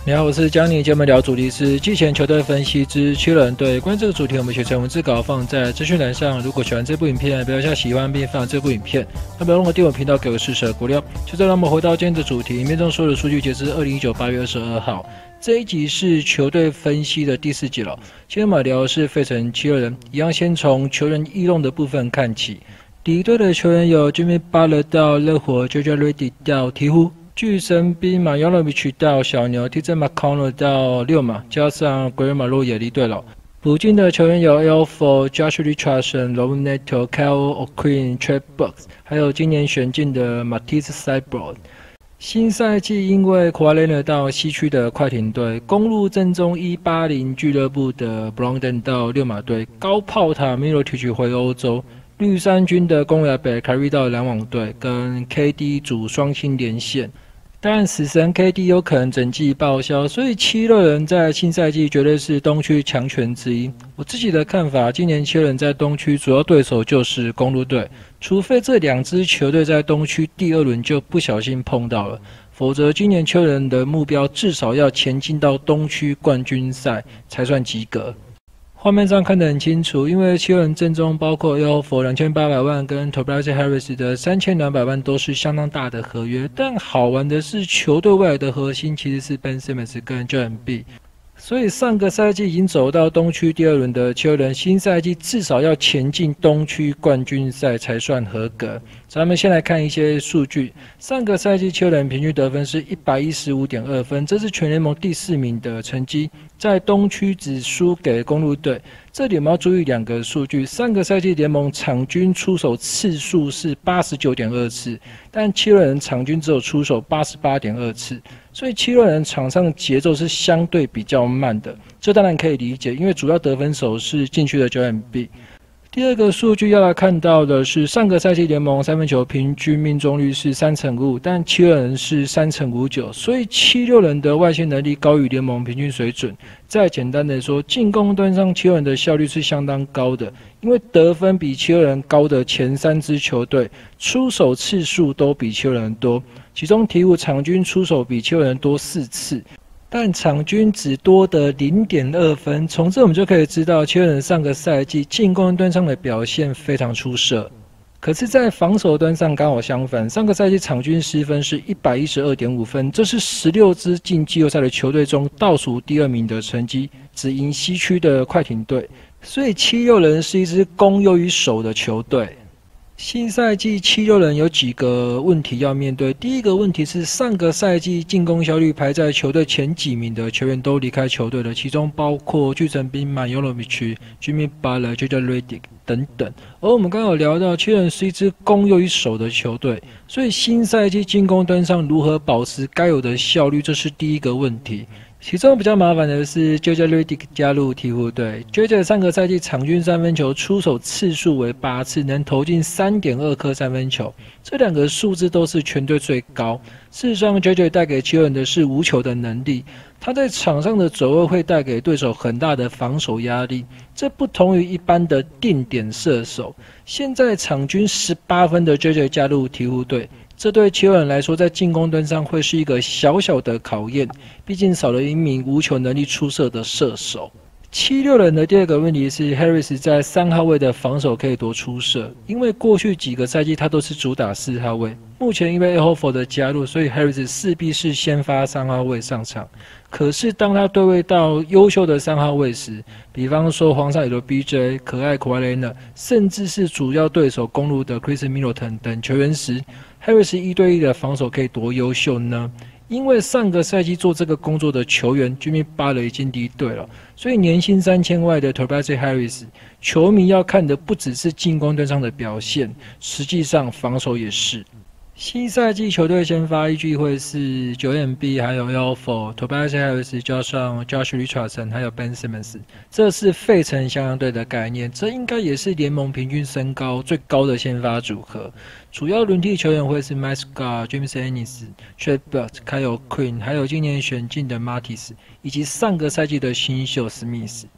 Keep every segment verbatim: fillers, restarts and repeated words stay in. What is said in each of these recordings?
你好，我是江宁。今天我们聊主题是季前球队分析之七人队。关于这个主题，我们写成文字稿放在资讯栏上。如果喜欢这部影片，不要下喜欢并分享这部影片。那不要忘了订阅我频道，给我试试鼓励。就再让我们回到今天的主题，影片中所有的数据截至二零一九八月二十二号。这一集是球队分析的第四集了。今天我们聊的是费城七六人，一样先从球员异动的部分看起。敌对的球员有 Jimmy Butler 到热火 ，J J Redick 到鹈鹕。巨神兵马 Jovanovic 到小牛 ，T J McConnell 到六马，加上 Greg Monroe 也离队了。补进的球员有 Al Horford、Josh Richardson、Raul Neto、Kyle O'Quinn、Trey Burks， 还有今年选进的 Matisse Thybulle。新赛季因为 Kawhi Leonard 到西区的快艇队，公路正宗一八零俱乐部的 Brogdon 到六马队，高炮塔 Mirotic 回欧洲。绿衫军的公羊北凯瑞到篮网队，跟 K D 组双星连线。但死神 K D 有可能整季报销，所以七六人在新赛季绝对是东区强权之一。我自己的看法，今年七六人在东区主要对手就是公鹿队，除非这两支球队在东区第二轮就不小心碰到了，否则今年七六人的目标至少要前进到东区冠军赛才算及格。画面上看得很清楚，因为七六人阵中包括 Al Horford 两千八百万跟 Tobias Harris 的三千两百万都是相当大的合约，但好玩的是球队未来的核心其实是 Ben Simmons 跟 Joel Embiid， 所以上个赛季已经走到东区第二轮的七六人，新赛季至少要前进东区冠军赛才算合格。咱们先来看一些数据，上个赛季七六人平均得分是 一百一十五点二分，这是全联盟第四名的成绩，在东区只输给公鹿队。这里我们要注意两个数据，上个赛季联盟场均出手次数是 八十九点二次，但七六人场均只有出手 八十八点二次，所以七六人场上节奏是相对比较慢的，这当然可以理解，因为主要得分手是禁区的 Joel Embiid。第二个数据要来看到的是，上个赛季联盟三分球平均命中率是三成五，但七六人是三成五九，所以七六人的外线能力高于联盟平均水准。再简单的说，进攻端上七六人的效率是相当高的，因为得分比七六人高的前三支球队，出手次数都比七六人多，其中鹈鹕场均出手比七六人多四次。但场均只多得 零点二分，从这我们就可以知道，七六人上个赛季进攻端上的表现非常出色。可是，在防守端上刚好相反，上个赛季场均失分是 一百一十二点五分，这是十六支进季后赛的球队中倒数第二名的成绩，只赢西区的快艇队。所以七六人是一支攻优于守的球队。新赛季七六人有几个问题要面对。第一个问题是上个赛季进攻效率排在球队前几名的球员都离开球队了，其中包括巨神兵马 Jovanovic、Jimmy Butler、J J Redick 等等。而我们刚刚有聊到，七六人是一支攻优于守的球队，所以新赛季进攻端上如何保持该有的效率，这是第一个问题。其中比较麻烦的是 J J Redick 加入鹈鹕队 ，J J 上个赛季场均三分球出手次数为八次，能投进 三点二颗三分球，这两个数字都是全队最高。事实上 ，J J 带给七六人的是无球的能力，他在场上的走位会带给对手很大的防守压力，这不同于一般的定点射手。现在场均十八分的 J J 加入鹈鹕队。这对七六人来说，在进攻端上会是一个小小的考验，毕竟少了一名无球能力出色的射手。七六人的第二个问题是 ，Harris 在三号位的防守可以多出色，因为过去几个赛季他都是主打四号位，目前因为 Al Horford 的加入，所以 Harris 势必是先发三号位上场。可是当他对位到优秀的三号位时，比方说皇上有的 B J、可爱 Kawhi Leonard， 甚至是主要对手公鹿的 Chris Middleton 等球员时， Harris 一对一的防守可以多优秀呢？因为上个赛季做这个工作的球员 Jimmy Butler 已经离队了，所以年薪三千万的 Tobias Harris， 球迷要看的不只是进攻端上的表现，实际上防守也是。新赛季球队先发依据会是 Joel Embiid 还有 Al Horford、Tobias Harris 加上 Josh Richardson 还有 Ben Simmons， 这是费城小羊队的概念，这应该也是联盟平均身高最高的先发组合。主要轮替球员会是 Mike Scott、James Ennis、Trey Burks、Kyle O'Quinn， 还有今年选进的 Matisse， 以及上个赛季的新秀 Smith。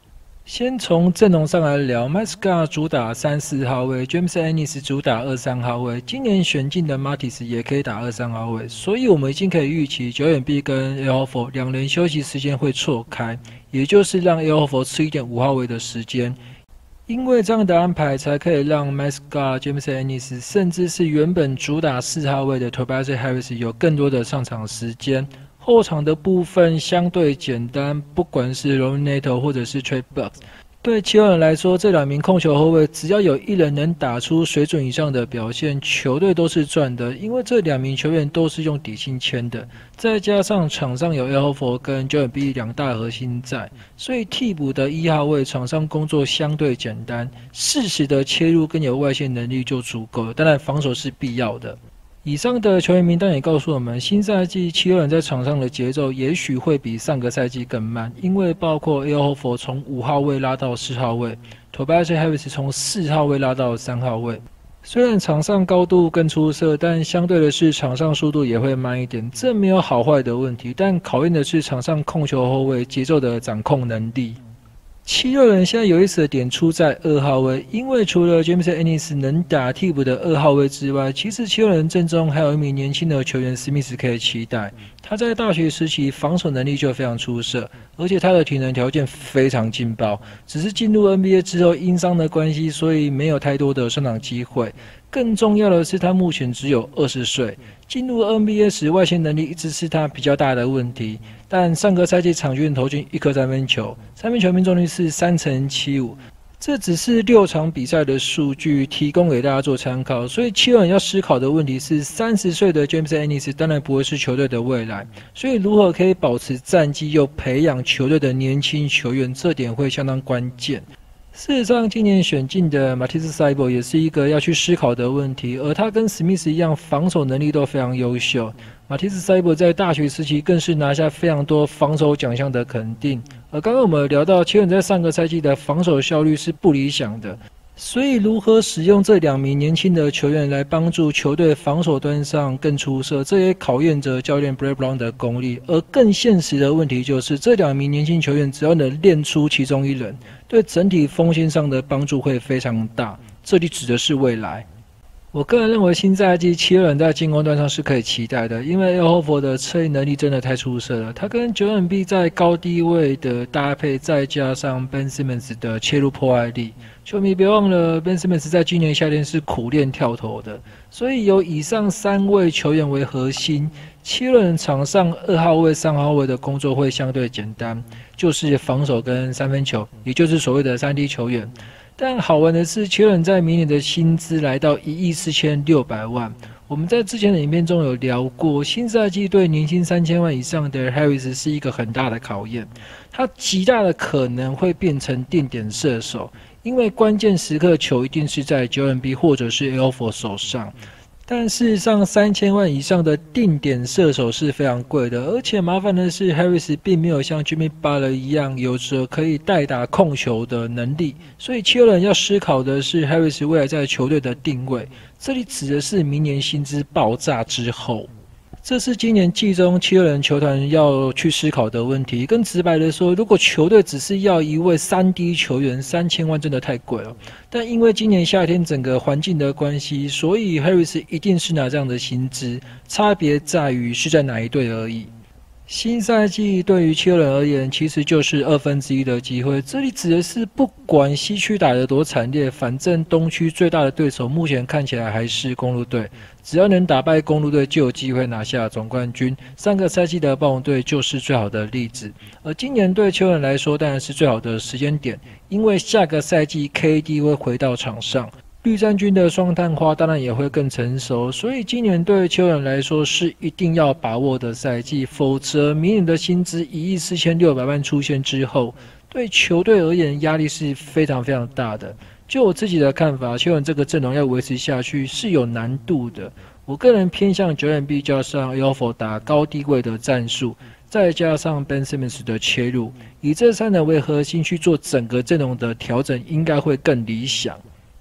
先从阵容上来聊 ，Mascot 主打三四号位 ，James Ennis 主打二三号位，今年选进的 Martis 也可以打二三号位，所以我们已经可以预期九眼 B 跟 Al Horford 两人休息时间会错开，也就是让 Al Horford 吃一点五号位的时间。因为这样的安排，才可以让 Mascot、James Ennis 甚至是原本主打四号位的 Tobias Harris 有更多的上场时间。后场的部分相对简单，不管是 Raul Neto 或者是 Trey Burks， 对七六人来说，这两名控球后卫只要有一人能打出水准以上的表现，球队都是赚的。因为这两名球员都是用底薪签的，再加上场上有 Al Horford 跟 九 B 两大核心在，所以替补的一号位场上工作相对简单，适时的切入跟有外线能力就足够了。当然，防守是必要的。以上的球员名单也告诉我们，新赛季七六人在场上的节奏也许会比上个赛季更慢，因为包括 Al Horford 从五号位拉到四号位 ，Tobias Harris 从四号位拉到三号位。虽然场上高度更出色，但相对的是场上速度也会慢一点，这没有好坏的问题，但考验的是场上控球后卫节奏的掌控能力。七六人现在有意思的点出在二号位，因为除了 James Ennis 能打替补的二号位之外，其实七六人阵中还有一名年轻的球员史密斯可以期待。他在大学时期防守能力就非常出色，而且他的体能条件非常劲爆，只是进入 N B A 之后因伤的关系，所以没有太多的上场机会。更重要的是，他目前只有二十岁，进入 N B A 时外线能力一直是他比较大的问题。但上个赛季场均投进一颗三分球，三分球命中率是三成七五，这只是六场比赛的数据，提供给大家做参考。所以七六人要思考的问题是，三十岁的 James Ennis 当然不会是球队的未来，所以如何可以保持战绩又培养球队的年轻球员，这点会相当关键。事实上，今年选进的 Matisse Thybulle 也是一个要去思考的问题，而他跟史密斯一样，防守能力都非常优秀。Matisse Thybulle 在大学时期更是拿下非常多防守奖项的肯定。而刚刚我们聊到，七六人在上个赛季的防守效率是不理想的，所以如何使用这两名年轻的球员来帮助球队防守端上更出色，这也考验着教练 Brett Brown 的功力。而更现实的问题就是，这两名年轻球员只要能练出其中一人，对整体锋线上的帮助会非常大。这里指的是未来。我个人认为新赛季七六人在进攻端上是可以期待的，因为 Al Horford 的策应能力真的太出色了。他跟九 M B 在高低位的搭配，再加上 Ben Simmons 的切入破坏力，球迷别忘了 Ben Simmons 在今年夏天是苦练跳投的，所以由以上三位球员为核心，七六人场上二号位、三号位的工作会相对简单，就是防守跟三分球，也就是所谓的三 D 球员。但好玩的是，七六人在明年的薪资来到一亿四千六百万。我们在之前的影片中有聊过，新赛季对年薪三千万以上的 Harris 是一个很大的考验，他极大的可能会变成定点射手，因为关键时刻球一定是在 九 M B 或者是 Al Horford 手上。但事实上，三千万以上的定点射手是非常贵的，而且麻烦的是 ，Harris 并没有像 Jimmy Butler 一样有着可以代打控球的能力，所以七六人要思考的是 Harris 未来在球队的定位。这里指的是明年薪资爆炸之后。这是今年季中七六人球团要去思考的问题。更直白的说，如果球队只是要一位三 D 球员，三千万真的太贵了。但因为今年夏天整个环境的关系，所以 Harris 一定是拿这样的薪资，差别在于是在哪一队而已。新赛季对于七六人而言，其实就是二分之一的机会。这里指的是不管西区打得多惨烈，反正东区最大的对手目前看起来还是公鹿队。只要能打败公鹿队，就有机会拿下总冠军。上个赛季的暴龙队就是最好的例子。而今年对七六人来说，当然是最好的时间点，因为下个赛季 K D 会回到场上。绿衫军的双探花当然也会更成熟，所以今年对球员来说是一定要把握的赛季，否则明年的薪资一亿四千六百万出现之后，对球队而言压力是非常非常大的。就我自己的看法，球员这个阵容要维持下去是有难度的。我个人偏向九 M B 加上 Al Horford 打高低位的战术，再加上 Ben Simmons 的切入，以这三人为核心去做整个阵容的调整，应该会更理想。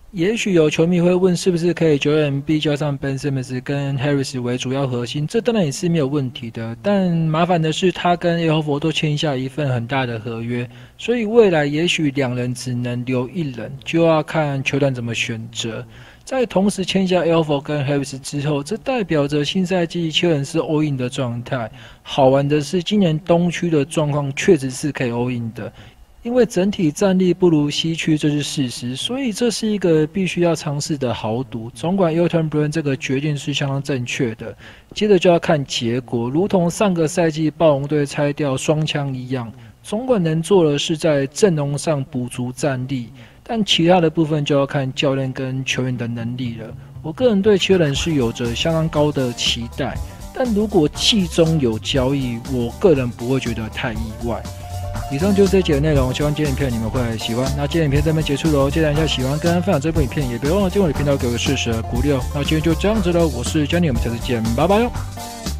也许有球迷会问，是不是可以 九 M B 加上 Ben Simmons 跟 Harris 为主要核心？这当然也是没有问题的。但麻烦的是，他跟 Al Horford 都签下一份很大的合约，所以未来也许两人只能留一人，就要看球团怎么选择。在同时签下 Al Horford 跟 Harris 之后，这代表着新赛季七人是 all in 的状态。好玩的是，今年东区的状况确实是可以 all in 的。因为整体战力不如西区，这是事实，所以这是一个必须要尝试的豪赌。总管 Elton Brand 这个决定是相当正确的。接着就要看结果，如同上个赛季暴龙队拆掉双枪一样，总管能做的是在阵容上补足战力，但其他的部分就要看教练跟球员的能力了。我个人对七人是有着相当高的期待，但如果季中有交易，我个人不会觉得太意外。以上就是这集的内容，希望今天影片你们会喜欢。那今天影片这边结束喽，记得按下喜欢跟分享这部影片，也别忘了订阅我的频道给我个支持鼓励哦。那今天就这样子喽，我是 Johnny， 我们下次见，拜拜哟。